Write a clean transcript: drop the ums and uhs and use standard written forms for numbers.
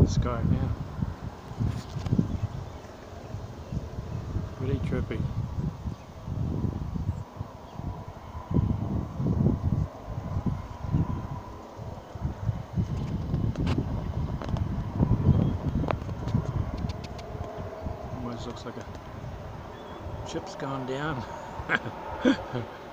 the sky, man. Really trippy. Almost looks like a ship's gone down.